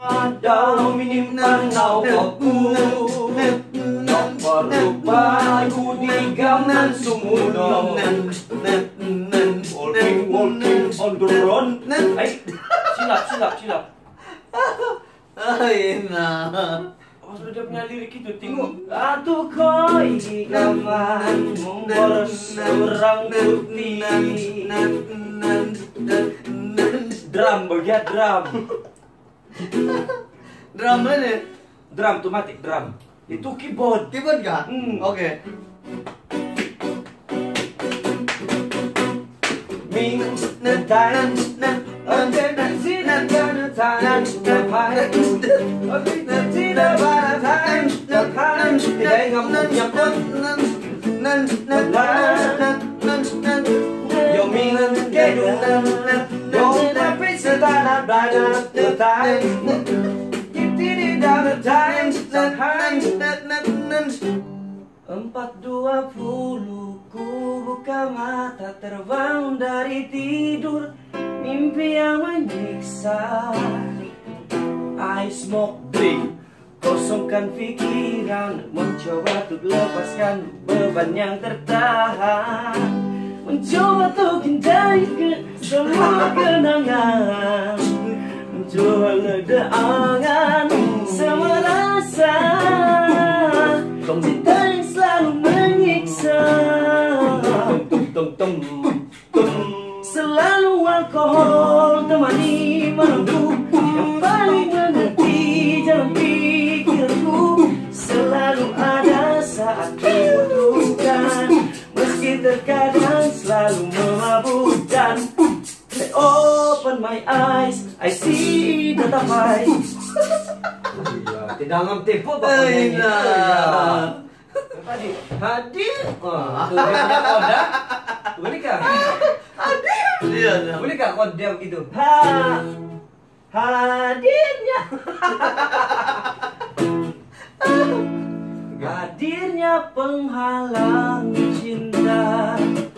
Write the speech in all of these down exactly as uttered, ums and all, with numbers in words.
Daw minimanaw ako Parupa-rupa Kudigam ng sumunod Walking, walking on the run. Ay, silap, silap, silap. Ay, na. Apa sudah punya lirik itu? Tengok. Atu koi kaman memboros orang putih. Drum, bagian drum. Drum mana? Drum tuh mati, drum. Itu keyboard. Keyboard kah? Hmm. Oke. Ming na tanan na under na sina na tanan na pai Oke na sina para tanan na tanan Tidak ngam nyapot nan nan nan nan nan nan Yo ming ke du nan nan Yo na pisa tanan bana na tanan Kitini down the time nan nan nan nan Empat dua puluh ku buka mata terbang dari tidur mimpi yang menyiksa. I smoke drink, kosongkan pikiran, mencoba untuk lepaskan beban yang tertahan, mencoba untuk hindari ke semua kenangan, mencoba ledakan semua rasa. Cinta yang selalu menyiksa, selalu alkohol temani malamku, yang paling mengerti jalan pikirku, selalu ada saat kubutuhkan, meski terkadang selalu memabukkan. I open my eyes, I see the eyes. Tidak ngam tempo Bapak nyanyi. Tadi hadir. Wah, itu dia koda. Boleh kah? Hadir. Iya. Boleh kah koda begitu? Ha. Hadirnya. Hadirnya penghalang cinta.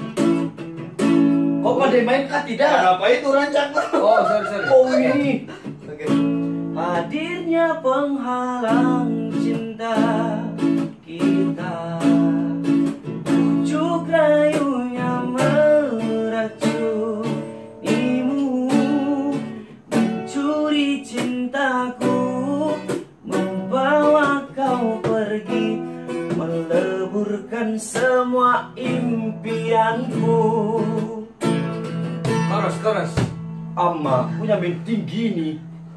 Kok pada main kah tidak? Apa itu rancak? Oh, sorry, sorry. Oh, ini. Oke. Hadirnya penghalang cinta kita, bujuk rayunya meracunimu, mencuri cintaku, membawa kau pergi, meleburkan semua impianku. Keras, keras. Amma punya main tinggi nih.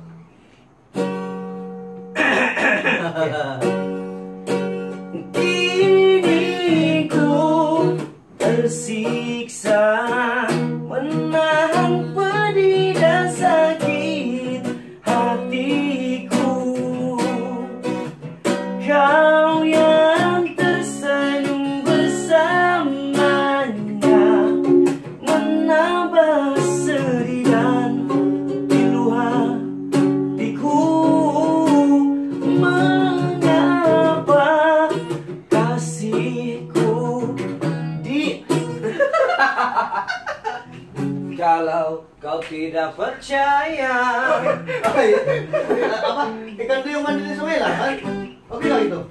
Kini ku tersiksa menahan pedih dan sakit hatiku. Kau yang tersenyum bersamanya menambah sedih dan pilu hatiku. Mengapa kasihku di kalau kau tidak percaya. Apa? Ikan duyung mandi di sungai lah kan? Oke lah itu.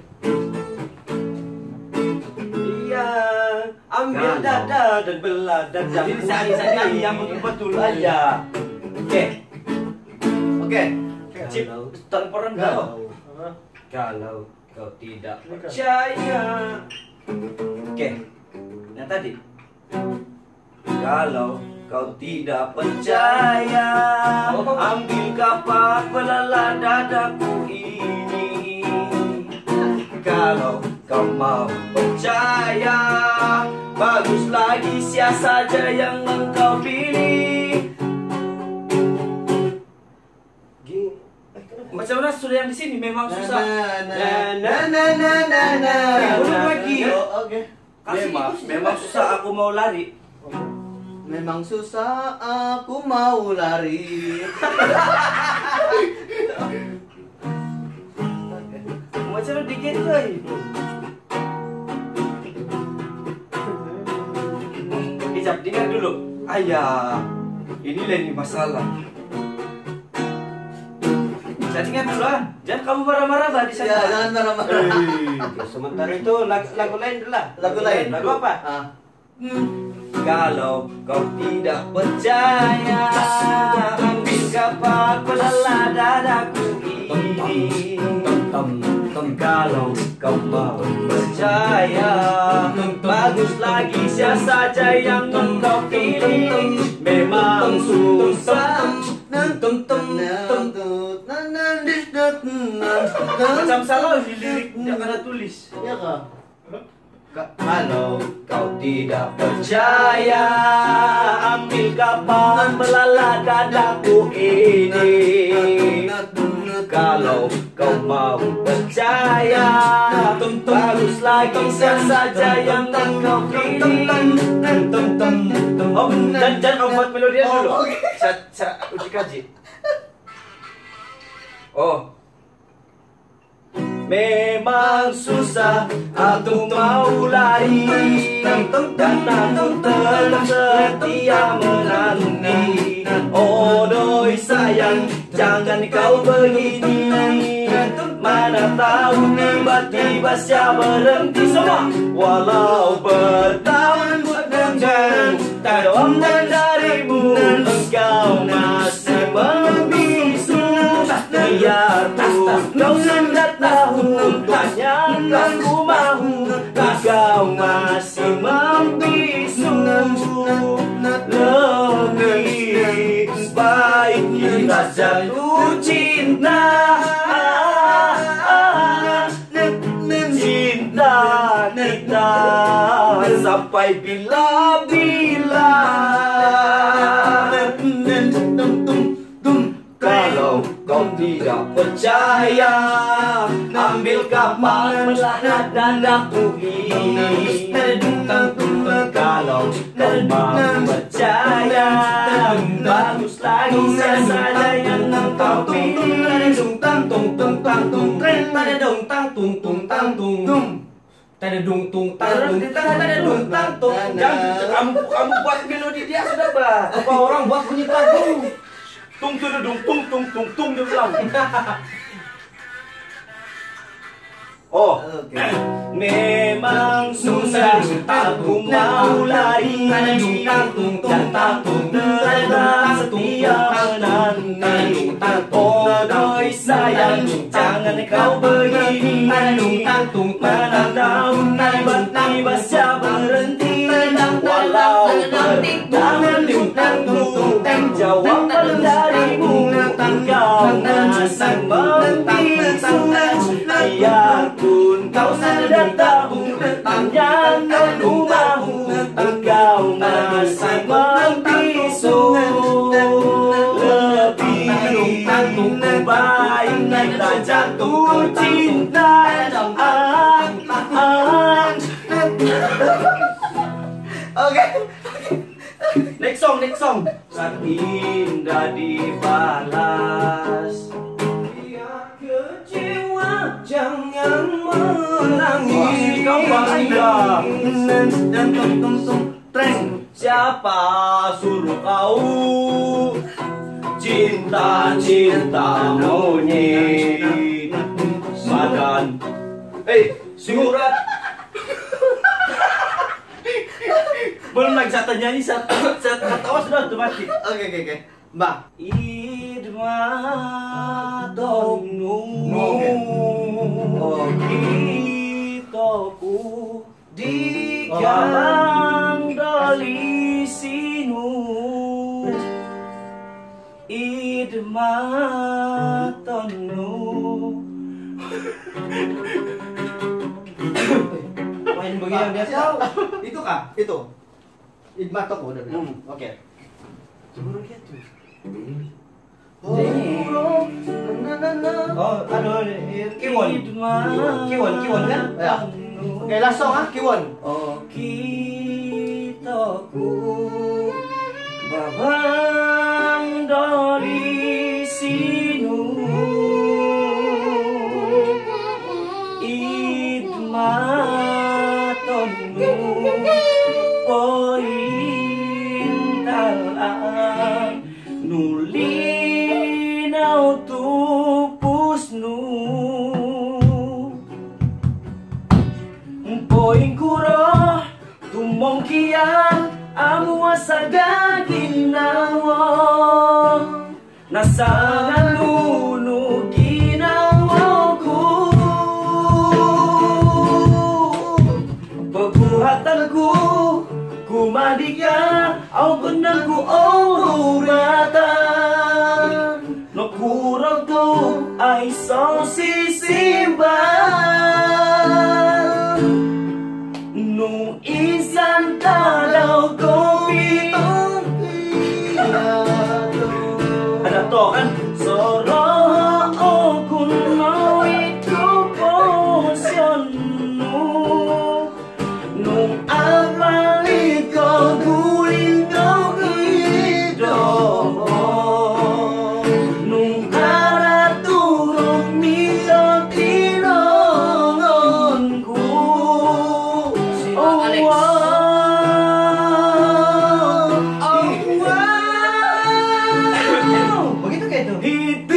Iya, ambil dada dan belah dada. Jadi saya yang betul-betul aja. Oke, Oke. Cip, tanpa rendah. Kalau kau tidak percaya. Oke, yang tadi. Kalau kau tidak percaya, ambil kapak belah dadaku ini. Kalau kau mau percaya, bagus lagi siapa saja yang engkau pilih. Macam mana sudah yang di sini memang susah. Na na na na na na. Belum lagi. Oke. Memang, memang susah aku mau lari. Memang susah aku mau lari. Macam mana dikit coy. Ijab, dengar dulu. Ayah, inilah ini masalah. Chattingan duluan. Jangan kamu marah-marah bah di sana. Ya, jangan marah-marah. Eh, sementara itu lagu, lagu lain dulu lah. Lagu lain. Lagu apa? Ah. Kalau kau tidak percaya, ambil kapak pelala dadaku ini. Kalau kau mau percaya, bagus lagi siapa saja yang engkau pilih. Memang susah. Macam salah di lirik jangan ada tulis. Ya kah? Kalau kau tidak percaya, ambil kapak melala dadaku ini. Kalau kau mau percaya, bagus lagi siapa saja yang engkau pilih. Oh, dan jangan kau buat melodi dulu. Saya saya uji kaji. Oh. Memang susah aku mau lari, dan aku tetap setia menanti. Oh doi sayang, jangan kau begini. Mana tahu tiba-tiba siapa berhenti semua. Walau bertahun-tahun tak ada darimu, engkau masih membisu. Biarpun kau sudah tahu, tanyakan ku mahu, engkau masih membisu. Lebih baik kita jatuh cinta, cinta kita sampai bila-bila. Kalau kau tidak percaya, ambil kapak melahap dadaku ini. Kalau kau mau percaya, bagus lagi siapa saja yang engkau pilih. Tung tung tung tang tung tren tada dong tang tung tung tang tung tada dung tung tang tung tada dung tang tung. Jangan kamu kamu buat melodi dia sudah bah. Apa orang buat bunyi lagu? Tung tung dung tung tung tung tung dia bilang. Oh, okay. Memang susah aku mau lari, dan aku tetap setia menanti. Oh doi sayang, jangan kau begini. Mana tahu tiba-tiba siapa berhenti. Walau bertahun-tahun jawaban darimu, engkau masih membisu. Biarpun kau sudah tahu, tanyakan ku mahu, engkau masih membisu. Lebih baik kita jatuh cinta. Oke. Next song, next song. Saat indah dibalas, biar kecewa jangan menangis. Kau bangga dan tung tung tung tren. Siapa suruh kau cinta cinta monyet? Madan, eh surat. Belum lagi saya nyanyi, saya ketawa sudah otomatis. Oke oke oke. Mbak. Idma tongnu kitoku di jalan dari sinu. Idma tongnu. Main begini dia tahu. Itu kah? Itu. Idma toko udah bilang. Hmm. Oke. Coba gitu. Oh, Oh, aduh, Kiwon. Kiwon, Kiwon kan? Ya. Oke, langsung ah, Kiwon. Oh, kitoku babang dari sinu. Idma tonu poin talang nuli nau tupu Sangat bunuh ginawaku, perbuatanku ku mandikan, au benangku au ratan, no kurang tu ai so si simban, nu isan tadau kopi ada toan soroh okun mau itu posionu nu amali kau gulin kau hidup nu arah turun milo tinongonku. Oh wow, Begitu kayak itu. itu